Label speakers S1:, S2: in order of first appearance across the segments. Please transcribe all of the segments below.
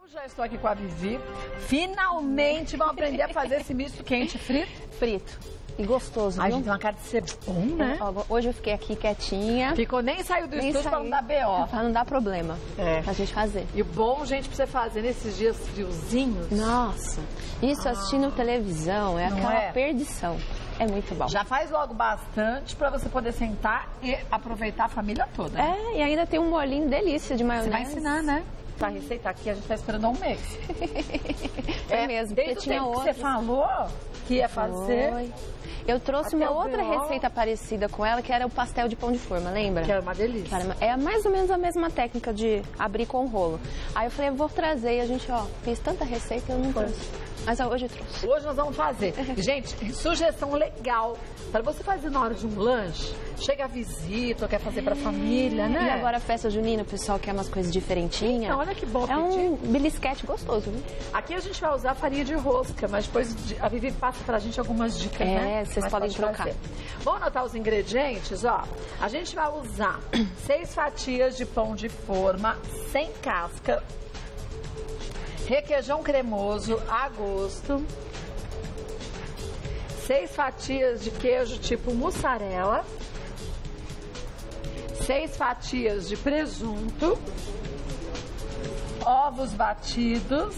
S1: Eu já estou aqui com a Vivi. Finalmente vamos aprender a fazer esse misto quente frito.
S2: Frito. E gostoso,
S1: Ai,
S2: viu?
S1: gente, tem uma cara de ser bom, né?
S2: Hoje eu fiquei aqui quietinha.
S1: Ficou, nem saiu do estúdio pra não dar B.O.
S2: Pra não dar problema. Pra gente fazer.
S1: E o bom, gente, pra você fazer nesses dias friozinhos.
S2: Nossa, isso assistindo televisão é aquela perdição. É muito bom.
S1: Já faz logo bastante pra você poder sentar e aproveitar a família toda. Né?
S2: É, e ainda tem um molhinho delícia de maionese.
S1: Você vai ensinar, né? A receita aqui a gente tá esperando há um mês.
S2: É mesmo,
S1: desde
S2: porque
S1: o tempo que você falou que ia fazer.
S2: Foi. Eu trouxe
S1: Até
S2: uma outra
S1: B.O.
S2: receita parecida com ela, que era o pastel de pão de forma, lembra?
S1: Que era uma delícia.
S2: É mais ou menos a mesma técnica de abrir com o rolo. Aí eu falei, eu vou trazer. E a gente, fez tanta receita, eu não trouxe. Mas hoje eu trouxe.
S1: Hoje nós vamos fazer. Gente, sugestão legal. Para você fazer na hora de um lanche, chega a visita ou quer fazer pra família, né?
S2: E agora a festa junina, o pessoal quer umas coisas diferentinhas.
S1: Então, olha que bom.
S2: É um belisquete gostoso, viu?
S1: Aqui a gente vai usar farinha de rosca, mas depois a Vivi passa pra gente algumas dicas, né?
S2: É, vocês podem trocar.
S1: Vamos anotar os ingredientes, ó. A gente vai usar 6 fatias de pão de forma, sem casca, requeijão cremoso a gosto, 6 fatias de queijo tipo mussarela, 6 fatias de presunto, ovos batidos,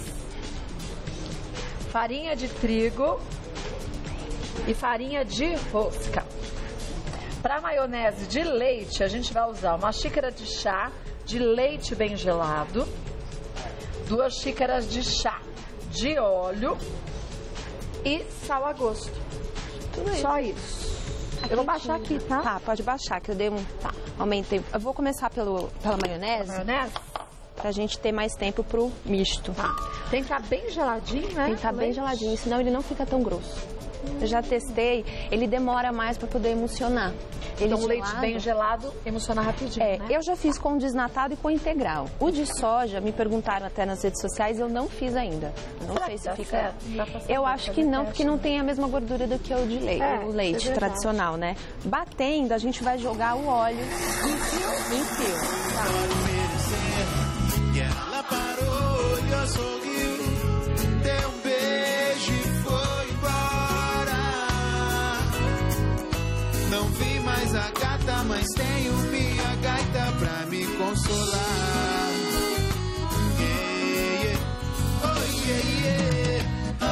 S1: farinha de trigo e farinha de rosca. Para maionese de leite, a gente vai usar uma xícara de chá de leite bem gelado, 2 xícaras de chá de óleo e sal a gosto.
S2: Tudo isso.
S1: Só isso. Eu vou baixar aqui, tá?
S2: Tá, pode baixar, que eu dei aumentei. Eu vou começar pela maionese.
S1: Maionese?
S2: Pra gente ter mais tempo pro misto.
S1: Tá. Tem que estar bem geladinho, né?
S2: Tem que estar bem geladinho, senão ele não fica tão grosso. Eu já testei, ele demora mais pra poder emulsionar.
S1: Então o leite bem gelado emulsiona rapidinho, né?
S2: Eu já fiz com desnatado e com integral. O de soja, me perguntaram até nas redes sociais, eu não fiz ainda. Não sei se fica... Eu acho que não, porque não tem a mesma gordura do que o de leite, o leite tradicional, né? Batendo, a gente vai jogar o óleo em fio.
S3: E ela parou e eu sorriu, deu um beijo e foi embora. Não vi mais a gata, mas tenho minha gaita pra me consolar. Yeah, yeah. Oh, yeah, yeah.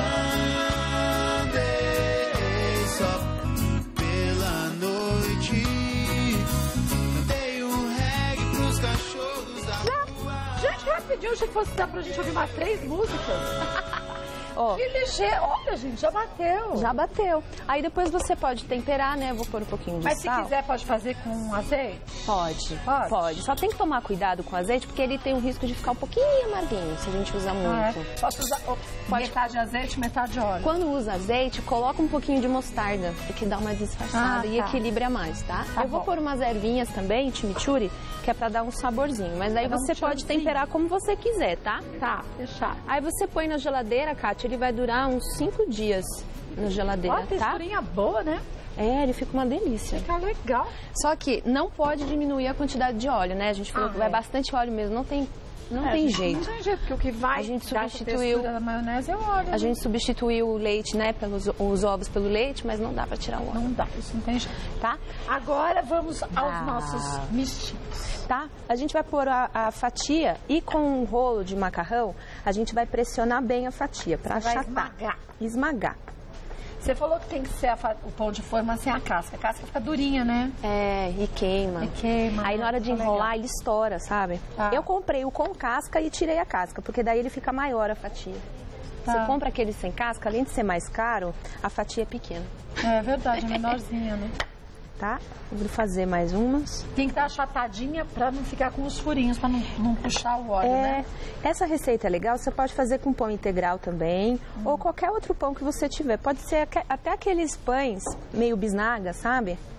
S3: Andei só pela noite, dei um reggae pros cachorros da rua.
S1: Gente, rapidinho, achei que fosse dar pra gente ouvir umas 3 músicas. Que ligeiro. Olha, gente, já bateu.
S2: Já bateu. Aí depois você pode temperar, né? Eu vou pôr um pouquinho de
S1: Mas
S2: sal.
S1: se quiser, pode fazer com azeite?
S2: Pode. Só tem que tomar cuidado com o azeite, porque ele tem o risco de ficar um pouquinho amarguinho, se a gente usar muito.
S1: Posso usar metade azeite, metade óleo?
S2: Quando usa azeite, coloca um pouquinho de mostarda, que dá uma disfarçada e equilibra mais, tá? Eu vou pôr umas ervinhas também, chimichurri, que é pra dar um saborzinho. Mas daí você pode temperar como você quiser, tá?
S1: Tá, fechado.
S2: Aí você põe na geladeira, Kátia, ele vai durar uns 5 dias na geladeira,
S1: Olha,
S2: tá?
S1: texturinha boa, né?
S2: É, ele fica uma delícia.
S1: Fica legal.
S2: Só que não pode diminuir a quantidade de óleo, né? A gente falou que vai bastante óleo mesmo, não tem jeito.
S1: Não tem jeito, porque o que vai
S2: a gente
S1: dar
S2: substituiu
S1: da maionese é o óleo.
S2: A gente substituiu o leite, né, os ovos pelo leite, mas não dá pra tirar o óleo.
S1: Não dá, isso não tem jeito.
S2: Tá?
S1: Agora vamos aos nossos mistinhos.
S2: Tá? A gente vai pôr a fatia e com um rolo de macarrão, a gente vai pressionar bem a fatia pra achatar. Esmagar.
S1: Você falou que tem que ser o pão de forma sem a casca. A casca fica durinha, né?
S2: É, e queima. Aí na hora de enrolar, ele estoura, sabe?
S1: Tá.
S2: Eu comprei o com casca e tirei a casca, porque daí ele fica maior a fatia.
S1: Tá.
S2: Você compra aquele sem casca, além de ser mais caro, a fatia é pequena.
S1: É verdade, é menorzinha, né?
S2: Tá? Vou fazer mais umas.
S1: Tem que estar achatadinha pra não ficar com os furinhos, pra não puxar o óleo, né?
S2: Essa receita é legal, você pode fazer com pão integral também, ou qualquer outro pão que você tiver. Pode ser até aqueles pães meio bisnaga, sabe?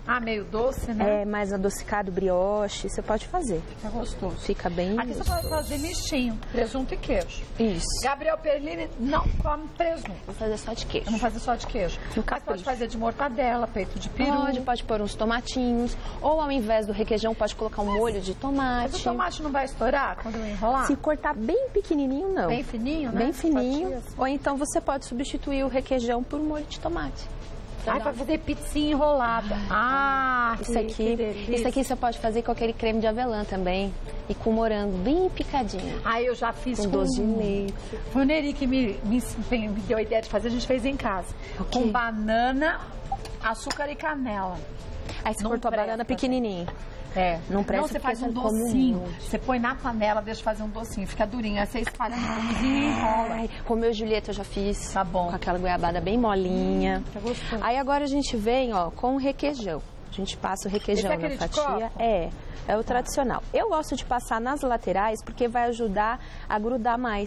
S1: Ah, meio doce, né?
S2: É, mais adocicado, brioche, você pode fazer.
S1: Fica gostoso.
S2: Fica bem
S1: Aqui
S2: gostoso.
S1: você pode fazer mistinho, presunto e queijo.
S2: Isso.
S1: Gabriel Perlini não come presunto.
S2: Vou fazer só de queijo.
S1: Vamos fazer só de queijo.
S2: No
S1: Mas
S2: capricho.
S1: pode fazer de mortadela, peito de peru.
S2: Pode pôr uns tomatinhos. Ou ao invés do requeijão, pode colocar um molho de tomate.
S1: Mas o tomate não vai estourar quando eu enrolar?
S2: Se cortar bem pequenininho, não.
S1: Bem fininho, né?
S2: Bem fininho.
S1: Fatias.
S2: Ou então você pode substituir o requeijão por molho de tomate.
S1: Ai, pra fazer pizzinha enrolada. Ah,
S2: Isso
S1: que
S2: aqui
S1: delícia.
S2: você pode fazer com aquele creme de avelã também. E com morango bem picadinho.
S1: Ah, eu já fiz
S2: Com doce de leite.
S1: Foi o Neri que me deu a ideia de fazer, a gente fez em casa.
S2: O quê?
S1: Com banana, açúcar e canela.
S2: Aí você
S1: Não
S2: cortou a
S1: presta,
S2: banana pequenininha.
S1: É.
S2: Não presta
S1: você
S2: porque
S1: faz
S2: você
S1: um
S2: come
S1: docinho.
S2: muito.
S1: Você põe na panela, deixa fazer um docinho. Fica durinho. Aí você espalha no pãozinho e enrola.
S2: Ai, Romeu e Julieta eu já fiz.
S1: Tá bom.
S2: Com aquela goiabada bem molinha.
S1: Tá gostoso.
S2: Aí agora a gente vem, ó, com o requeijão. A gente passa o requeijão
S1: Esse é
S2: na
S1: aquele de
S2: fatia.
S1: copo?
S2: É o tradicional. Eu gosto de passar nas laterais porque vai ajudar a grudar mais.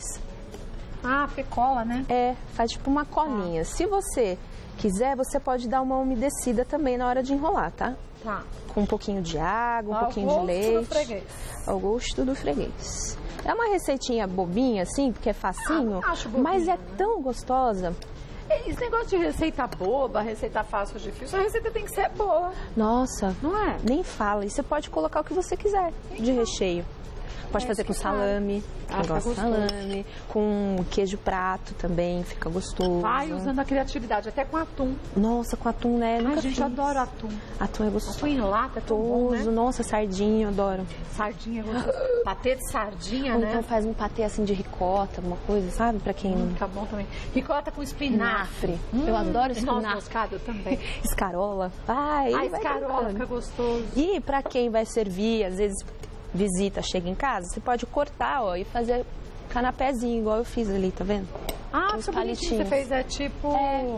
S1: Ah, porque cola, né?
S2: É, faz tipo uma colinha. Se você quiser, você pode dar uma umedecida também na hora de enrolar, tá?
S1: Tá.
S2: Com um pouquinho de água, um
S1: Ao
S2: pouquinho de
S1: gosto do
S2: leite.
S1: freguês.
S2: Ao gosto do freguês. É uma receitinha bobinha, assim, porque é facinho,
S1: não acho bobinha,
S2: mas é
S1: né?
S2: tão gostosa.
S1: Esse negócio de receita boba, receita fácil, difícil, a receita tem que ser boa,
S2: Nossa,
S1: não é?
S2: nem fala. E você pode colocar o que você quiser de recheio. Pode fazer com salame,
S1: Ah,
S2: quem
S1: fica
S2: gosta de
S1: gostoso.
S2: salame, com queijo prato também, fica gostoso.
S1: Vai usando a criatividade, até com atum.
S2: Nossa, com atum, né? Nunca
S1: Ai, gente,
S2: fiz.
S1: eu adoro atum.
S2: Atum é gostoso.
S1: Atum em lata é tão bom, né?
S2: Nossa, sardinha, eu adoro.
S1: Sardinha é gostoso. Patê de sardinha,
S2: Ou
S1: né?
S2: então faz um patê assim de ricota, alguma coisa, sabe? Pra quem não...
S1: Fica bom também. Ricota com espinafre.
S2: Eu adoro
S1: Noz
S2: espinafre.
S1: moscada eu também.
S2: Escarola. Vai,
S1: A
S2: vai
S1: escarola
S2: brincando.
S1: fica gostoso.
S2: E pra quem vai servir, às vezes visita, chega em casa, você pode cortar, ó, e fazer canapézinho, igual eu fiz ali, tá vendo?
S1: Ah,
S2: Uns
S1: fica bonitinho. Você
S2: palitinhos.
S1: fez tipo...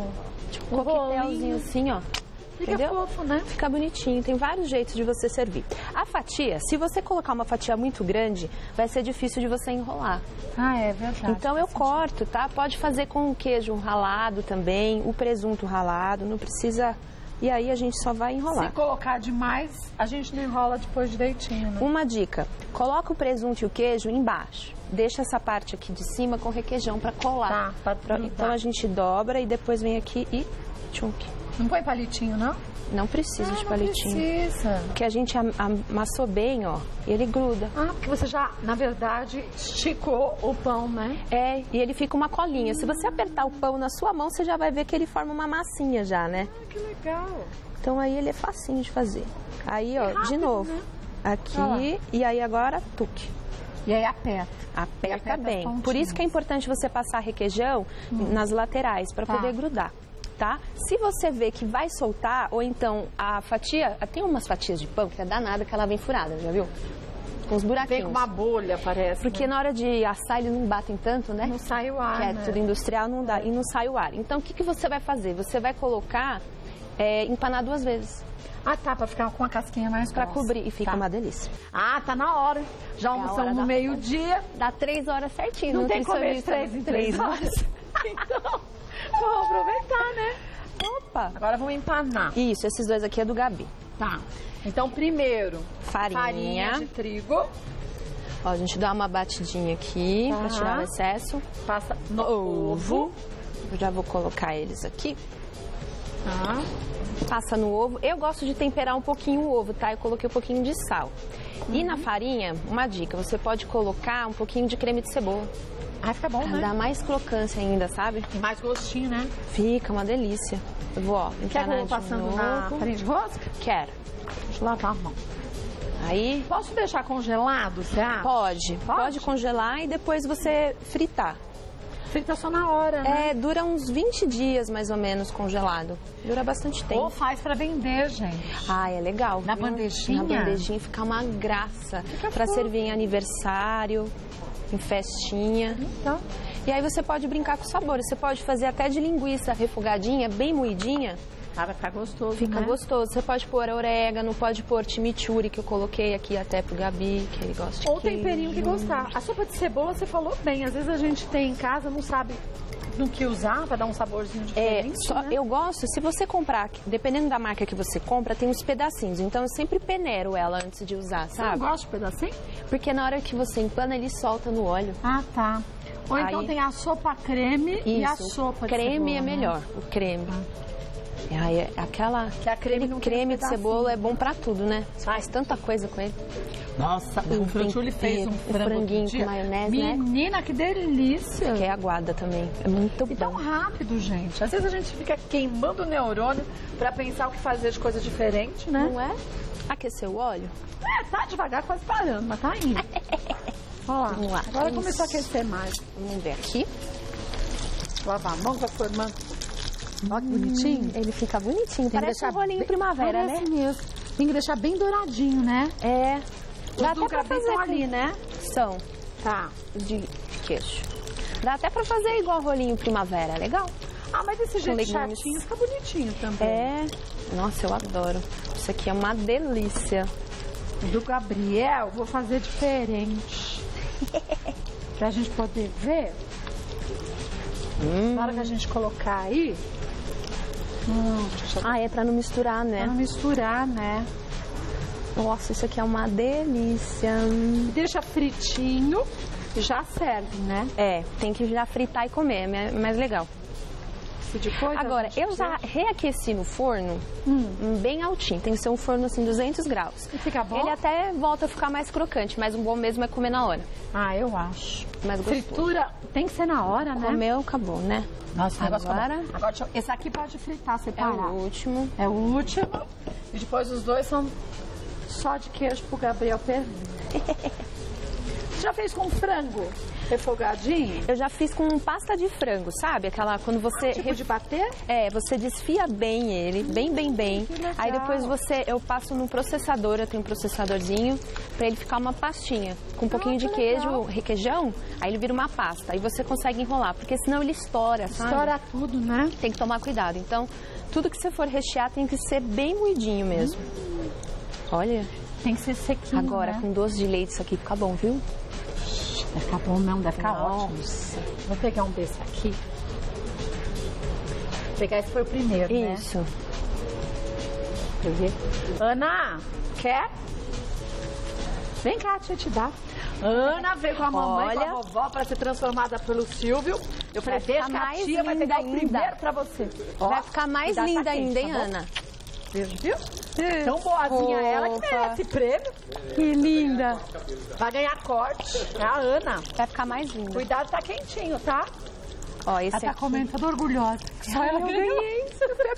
S2: Tipo
S1: Um
S2: um coquetelzinho
S1: rolinho.
S2: assim, ó.
S1: Fica
S2: Entendeu?
S1: fofo, né?
S2: Fica bonitinho, tem vários jeitos de você servir. A fatia, se você colocar uma fatia muito grande, vai ser difícil de você enrolar.
S1: Ah, é verdade.
S2: Então eu corto, tá? Pode fazer com o queijo ralado também, o presunto ralado, não precisa... E aí a gente só vai enrolar.
S1: Se colocar demais, a gente não enrola depois direitinho, né?
S2: Uma dica, coloca o presunto e o queijo embaixo. Deixa essa parte aqui de cima com requeijão para colar.
S1: Tá, pra grudar.
S2: Então a gente dobra e depois vem aqui e tchunk.
S1: Não põe palitinho, não?
S2: Não precisa de palitinho.
S1: Não precisa.
S2: Porque a gente amassou bem, ó, e ele gruda.
S1: Ah, porque você já, na verdade, esticou o pão, né?
S2: É, e ele fica uma colinha. Se você apertar o pão na sua mão, você já vai ver que ele forma uma massinha já, né?
S1: Ah, que legal.
S2: Então aí ele é facinho de fazer. Aí, ó,
S1: rápido,
S2: de novo.
S1: né?
S2: Aqui,
S1: Olha lá.
S2: e aí agora, tuque.
S1: E aí aperta.
S2: Aperta
S1: aperta as
S2: bem.
S1: pontinhas.
S2: Por isso que é importante você passar requeijão nas laterais, para
S1: Tá.
S2: poder grudar. Tá? Se você vê que vai soltar, ou então a fatia, tem umas fatias de pão que é danada que ela vem furada, já viu? Com os
S1: Vem
S2: buraquinhos.
S1: com uma bolha, parece.
S2: Porque
S1: né?
S2: na hora de assar eles não batem tanto, né?
S1: Não sai o ar,
S2: Que é
S1: né?
S2: tudo industrial, não dá. E não sai o ar. Então o que você vai fazer? Você vai colocar, empanar 2 vezes.
S1: Ah, tá, pra ficar com a casquinha mais
S2: Pra
S1: grossa.
S2: cobrir. E fica
S1: Tá.
S2: uma delícia.
S1: Ah, tá na hora. Já
S2: É a hora
S1: almoçamos no
S2: da
S1: meio-dia.
S2: Dá 3 horas certinho.
S1: Não tem que comer de
S2: nutricionista.
S1: 3 em 3 horas. Então, vamos aproveitar, né?
S2: Opa!
S1: Agora vamos empanar.
S2: Isso, esses 2 aqui é do Gabi.
S1: Tá. Então, primeiro,
S2: Farinha.
S1: de trigo.
S2: Ó, a gente dá uma batidinha aqui pra
S1: Tá.
S2: tirar o excesso.
S1: Passa no ovo.
S2: Eu já vou colocar eles aqui.
S1: Tá.
S2: Passa no ovo. Eu gosto de temperar um pouquinho o ovo, tá? Eu coloquei um pouquinho de sal. E na farinha, uma dica, você pode colocar um pouquinho de creme de cebola.
S1: Ah, fica bom,
S2: Pra
S1: né?
S2: dar mais crocância ainda, sabe?
S1: Tem mais gostinho, né?
S2: Fica uma delícia. Eu vou, ó,
S1: Quer que
S2: empanar
S1: eu vou
S2: de
S1: passando na
S2: novo.
S1: farinha de rosca?
S2: Quero.
S1: Deixa eu lavar a mão.
S2: Aí,
S1: Posso deixar congelado, você acha?
S2: pode congelar e depois você fritar.
S1: Frita só na hora, né?
S2: Dura uns 20 dias mais ou menos congelado. Dura bastante tempo.
S1: Ou faz pra vender, gente.
S2: Ah, é legal.
S1: Na
S2: viu?
S1: bandejinha?
S2: Na bandejinha fica uma graça. Pra
S1: fofo.
S2: servir em aniversário, em festinha.
S1: Então,
S2: E aí você pode brincar com sabores. Você pode fazer até de linguiça refogadinha, bem moidinha.
S1: vai ficar gostoso,
S2: Fica
S1: né?
S2: gostoso. Você pode pôr orégano, pode pôr chimichurri, que eu coloquei aqui até pro Gabi, que ele gosta de
S1: Ou temperinho que
S2: queijo.
S1: gostar. A sopa de cebola, você falou bem. Às vezes a gente tem em casa, não sabe no que usar para dar um saborzinho diferente, né?
S2: Eu gosto, se você comprar, dependendo da marca que você compra, tem uns pedacinhos. Então eu sempre peneiro ela antes de usar, sabe?
S1: Você não gosta de pedacinho?
S2: Porque na hora que você empana, ele solta no óleo.
S1: Ah, tá. Ou então tem a sopa creme e a sopa de cebola.
S2: Creme é melhor, o creme. Aí, creme de cebola é bom pra tudo, né? Você faz tanta coisa com ele.
S1: Nossa, o Frutiuli fez um
S2: franguinho com maionese,
S1: Menina, que delícia.
S2: Que é aguada também, é muito bom.
S1: E tão rápido, gente. Às vezes a gente fica queimando o neurônio pra pensar o que fazer de coisa diferente, né?
S2: Não é? Aqueceu o óleo?
S1: Tá devagar, quase parando, mas tá indo. Olha lá.
S2: Vamos lá.
S1: Agora começou a aquecer mais.
S2: Vamos ver aqui.
S1: Lavar a mão, vai formando. Olha que bonitinho.
S2: Ele fica bonitinho, parece um rolinho primavera, né?
S1: Parece mesmo. Tem que deixar bem douradinho, né?
S2: É.
S1: Dá até pra fazer ali, né?
S2: São.
S1: Tá.
S2: De queijo. Dá até pra fazer igual rolinho primavera, legal?
S1: Ah, mas desse jeito chatinho fica bonitinho também.
S2: É. Nossa, eu adoro. Isso aqui é uma delícia.
S1: Do Gabriel, vou fazer diferente. Pra gente poder ver. Na hora que a gente colocar aí...
S2: é pra não misturar, né?
S1: Pra não misturar, né?
S2: Nossa, isso aqui é uma delícia.
S1: Deixa fritinho e já serve, né?
S2: É, tem que já fritar e comer, é mais legal.
S1: Depois
S2: agora, eu já reaqueci no forno bem altinho. Tem que ser um forno assim, 200 graus.
S1: E fica bom?
S2: Ele até volta a ficar mais crocante, mas o bom mesmo é comer na hora.
S1: Ah, eu acho.
S2: Mais gostoso.
S1: Fritura tem que ser na hora, né?
S2: Comeu, acabou, né?
S1: Nossa,
S2: agora
S1: esse aqui pode fritar, separar.
S2: É o último.
S1: É o último. E depois os dois são só de queijo pro Gabriel perder. Você já fez com frango refogadinho?
S2: Eu já fiz com pasta de frango, sabe? Aquela quando você...
S1: Tipo de bater?
S2: É, você desfia bem ele, bem. Aí depois eu passo no processador, eu tenho um processadorzinho, pra ele ficar uma pastinha. Com um pouquinho de queijo, requeijão, aí ele vira uma pasta. Aí você consegue enrolar, porque senão ele estoura, sabe?
S1: Estoura tudo, né?
S2: Tem que tomar cuidado. Então, tudo que você for rechear tem que ser bem moidinho mesmo. Olha.
S1: Tem que ser sequinho,
S2: agora,
S1: né?
S2: com doce de leite, isso aqui fica bom, viu?
S1: Deve ficar bom mesmo, deve ficar ótimo. Vou pegar um desse aqui. Vou pegar esse foi o primeiro, né?
S2: Isso.
S1: Deixa eu ver. Ana, quer? Vem cá, deixa eu te dar. Ana veio com a mamãe, com a vovó, para ser transformada pelo Silvio. Eu falei, deixa que a tia vai pegar o primeiro pra você.
S2: Vai ficar mais linda ainda, hein, Ana?
S1: Viu? Tão boazinha ela que merece prêmio.
S2: Que linda.
S1: Vai ganhar corte. É a Ana.
S2: Vai ficar mais linda.
S1: Cuidado, tá quentinho, tá?
S2: Ó, esse
S1: ela tá comendo toda orgulhosa.
S2: Só ela ganhei isso. Foi a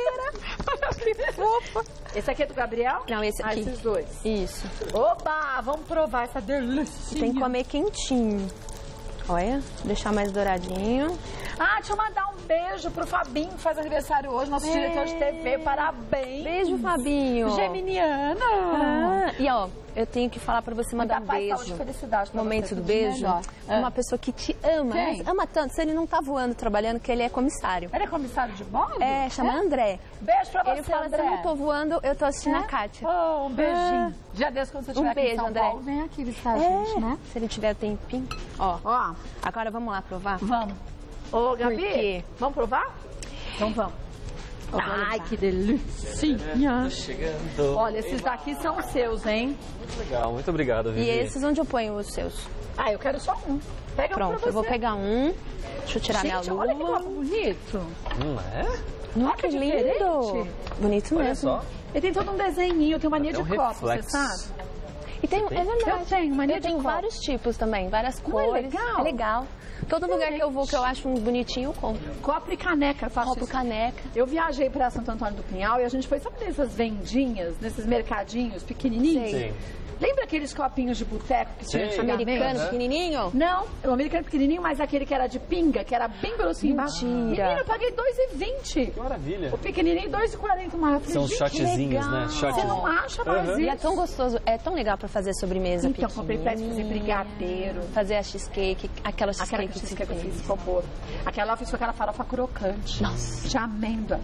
S2: primeira.
S1: Opa. Esse aqui é do Gabriel?
S2: Não, esse aqui.
S1: Esses dois.
S2: Isso.
S1: Opa, vamos provar essa delícia.
S2: Tem que comer quentinho. Olha, deixar mais douradinho.
S1: Ah, deixa eu mandar um beijo pro Fabinho, que faz aniversário hoje, nosso diretor de TV. Parabéns.
S2: Beijo, Fabinho.
S1: Geminiana.
S2: E ó, eu tenho que falar pra você mandar um beijo.
S1: Saúde, felicidade pra
S2: momento
S1: você,
S2: do beijo. É uma pessoa que te ama. Ama tanto. Se ele não tá voando, trabalhando, que ele é comissário.
S1: Ele é comissário de bordo?
S2: É, chama André.
S1: Beijo pra você,
S2: ele fala,
S1: André.
S2: Se eu não tô voando, eu tô assistindo a Kátia.
S1: Oh, um beijinho. Já desde quando você estiver aqui em São Paulo, vem aqui visitar a gente, né?
S2: Se ele tiver tempinho. Ó, agora vamos lá provar?
S1: Vamos. Ô, Gabi, vamos provar? Então vamos. Ai, que delícia.
S4: Tá chegando.
S1: Olha, esses daqui são seus, hein?
S4: Muito legal, muito obrigado, Vivi.
S2: E esses onde eu ponho os seus?
S1: Ah, eu quero só um. Pega
S2: Pronto,
S1: um pra você.
S2: Eu vou pegar um. Deixa eu tirar minha luva.
S1: Olha que copo bonito.
S4: Não é?
S2: Nossa, que lindo. Bonito
S4: Olha
S2: mesmo.
S4: só.
S1: Ele tem todo um desenhinho, tem mania de copo, você
S4: reflexo.
S1: sabe?
S2: E tem, é verdade.
S1: Eu tenho mania de
S2: tenho
S1: copo.
S2: vários tipos também, várias cores.
S1: legal.
S2: É legal. Todo lugar que eu vou que eu acho um bonitinho, eu compro.
S1: Copo e caneca, eu faço
S2: Copo,
S1: isso.
S2: caneca.
S1: Eu viajei pra Santo Antônio do Pinhal e a gente foi, sabe nessas vendinhas, nesses mercadinhos pequenininhos?
S4: Sim.
S1: Lembra aqueles copinhos de boteco que tinha
S4: Sim.
S1: antigamente?
S2: Americano, pequenininho?
S1: Não, o americano pequenininho, mas aquele que era de pinga, que era bem grossinho.
S2: Mentira.
S1: Menina, eu paguei R$2,20.
S4: Que maravilha.
S1: O pequenininho, R$2,40 mais. Eu falei,
S4: São os
S1: gente,
S4: shotzinhos,
S1: legal.
S4: né? Shot.
S1: Você não acha mais
S4: Uhum.
S2: E
S1: isso?
S2: é tão gostoso, é tão legal pra fazer sobremesa
S1: Então, comprei pra fazer
S2: pequenininha.
S1: brigadeiro.
S2: Fazer a cheesecake, aquela
S1: Aquela
S2: cheesecake
S1: que eu fiz, ficou boa. Aquela eu fiz com aquela farofa crocante.
S2: Nossa.
S1: De amêndoa.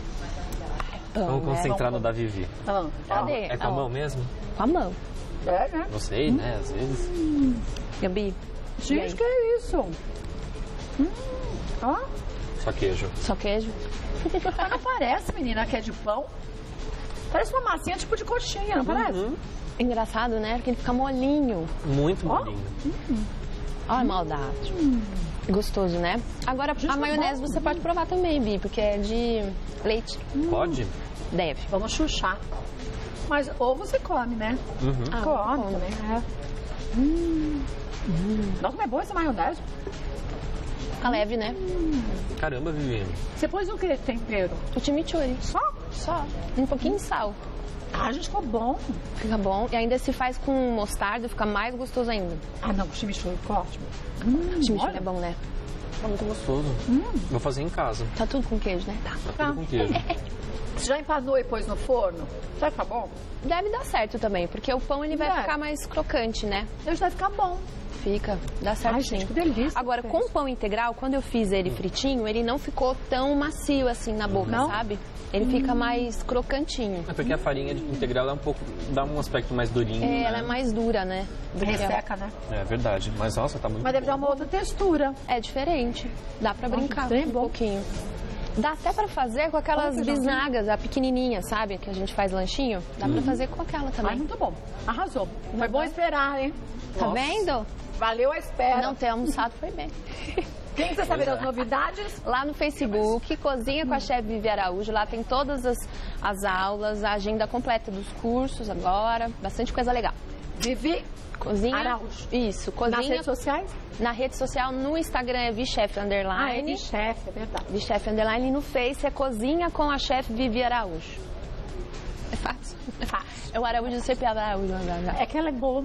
S4: Vamos concentrar no da Vivi.
S2: Cadê?
S4: É com a mão mesmo?
S2: Com a mão.
S1: É, né?
S4: Não sei, né? Às vezes.
S2: Gabi.
S1: Gente, que é isso? Ó.
S4: Só queijo.
S2: Só queijo.
S1: Mas não parece, menina, que é de pão. Parece uma massinha tipo de coxinha, não parece?
S2: Engraçado, né? Porque ele fica molinho.
S4: Muito molinho.
S2: Olha a maldade. Gostoso, né? Agora, a maionese você pode provar também, Bi, porque é de leite.
S4: Pode?
S2: Deve.
S1: Vamos chuchar. Mas ovo você come, né?
S2: Ah,
S1: Come
S2: come.
S1: também, Nossa, como é boa essa maionese.
S2: Fica leve, né?
S4: Caramba, Vivi.
S1: Você pôs o que de tempero?
S2: O chimichurri.
S1: Só?
S2: Só. Um pouquinho de sal.
S1: Ah, gente, ficou bom.
S2: Fica bom. E ainda se faz com mostarda, fica mais gostoso ainda.
S1: Ah, não, o chimichurri ficou ótimo.
S2: Chimichurri
S1: olha.
S2: é bom, né?
S4: Tá muito gostoso. Vou fazer em casa.
S2: Tá tudo com queijo, né? Tá.
S4: Tudo com queijo.
S1: Você já empanou e pôs no forno? Será que tá bom?
S2: Deve dar certo também, porque o pão ele vai
S1: Vai.
S2: ficar mais crocante, né?
S1: Deve vai ficar bom.
S2: Fica, dá certo
S1: Ai,
S2: sim.
S1: gente, que delícia.
S2: Agora, com o pão integral, quando eu fiz ele fritinho, ele não ficou tão macio assim na boca,
S1: Não?
S2: sabe? Ele fica mais crocantinho.
S4: É porque a farinha integral é um pouco, dá um aspecto mais durinho, né?
S2: Ela é mais dura, né? Do que a-
S1: Resseca, né?
S4: É verdade. Mas nossa, tá muito
S1: Mas deve
S4: bom.
S1: dar uma outra textura.
S2: É diferente. Dá pra brincar
S1: bem
S2: um
S1: bom.
S2: pouquinho. Dá até pra fazer com aquelas
S1: Olha, feijãozinho.
S2: bisnagas, a pequenininha, sabe? Que a gente faz lanchinho. Dá pra fazer com aquela
S1: Ai,
S2: também.
S1: muito bom. Arrasou. Foi bom esperar, hein?
S2: Tá vendo?
S1: Valeu a espera.
S2: Não ter almoçado foi bem.
S1: Quem quiser saber das novidades,
S2: Lá no Facebook, Cozinha com a Chefe Vivi Araújo, lá tem todas as aulas, a agenda completa dos cursos agora, bastante coisa legal.
S1: Vivi
S2: Cozinha
S1: Araújo.
S2: Isso,
S1: nas
S2: Cozinha
S1: redes sociais.
S2: na rede social, no Instagram é ViChef
S1: Ah, é
S2: Underline,
S1: de chefe, é verdade.
S2: ViChef Underline, e no Face é Cozinha com a Chefe Vivi Araújo. É fácil. É o Araújo sempre Araújo.
S1: É que ela é boa.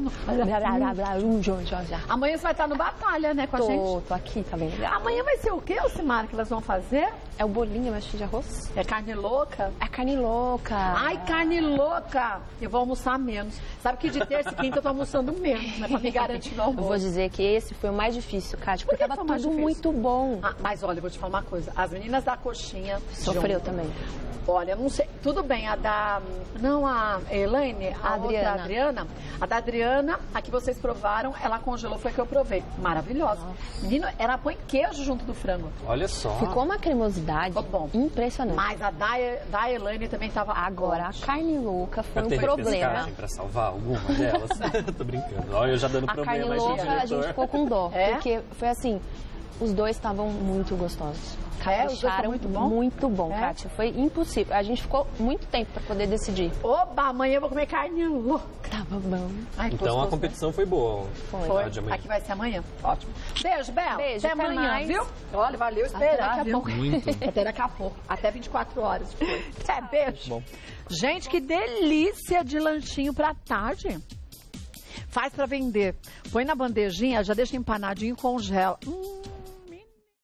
S2: Araújo, já.
S1: Amanhã você vai estar no Batalha, né, com a gente?
S2: Tô aqui, tá bem legal.
S1: Amanhã vai ser o quê, Alcimar, que elas vão fazer?
S2: É o bolinho, mas de arroz?
S1: É carne louca?
S2: É carne louca.
S1: Ai, carne louca! Eu vou almoçar menos. Sabe que de terça e quinta eu tô almoçando menos, né? Pra me garantir no
S2: Eu vou
S1: almoço.
S2: dizer que esse foi o mais difícil, Kátia,
S1: Por
S2: porque
S1: que
S2: tava
S1: foi o mais
S2: tudo
S1: difícil?
S2: muito bom.
S1: Ah, mas olha, eu vou te falar uma coisa. As meninas da coxinha...
S2: Sofreu
S1: de
S2: também.
S1: Olha, não sei. Tudo bem, a da... Não a Elaine, a outra Adriana. A da Adriana, a que vocês provaram, ela congelou, foi a que eu provei. Maravilhosa. Menino, ela põe queijo junto do frango.
S4: Olha só.
S2: Ficou uma cremosidade
S1: Ficou bom.
S2: impressionante.
S1: Mas a da Elaine também tava
S2: Agora, a
S1: forte.
S2: carne louca foi
S4: Eu
S2: um
S4: tenho
S2: problema.
S4: repescagem pra salvar alguma delas. Tô brincando. Olha, eu já dando
S2: A carne
S4: problema aí pro
S2: louca, a gente
S4: diretor.
S2: ficou com dó.
S1: É?
S2: Porque foi assim, os dois estavam muito gostosos.
S1: É, os dois
S2: Capricharam
S1: estavam muito bom?
S2: muito bom,
S1: É?
S2: Kátia. Foi impossível. A gente ficou muito tempo pra poder decidir.
S1: Oba, amanhã eu vou comer carne louca.
S2: Tava bom.
S1: Ai,
S4: Então
S1: gostoso,
S4: a competição foi boa.
S1: Foi.
S4: A de amanhã.
S1: Aqui vai ser amanhã. Ótimo. Beijo, Bel.
S2: Beijo,
S1: até
S2: até
S1: amanhã,
S2: mais.
S1: viu? Olha, valeu
S2: Até
S1: esperar,
S2: daqui a
S1: viu?
S2: pouco.
S4: Muito.
S1: Até daqui a pouco. Até 24 horas depois. É, beijo.
S4: Bom.
S1: Gente, que delícia de lanchinho pra tarde. Faz pra vender. Põe na bandejinha, já deixa empanadinho e congela.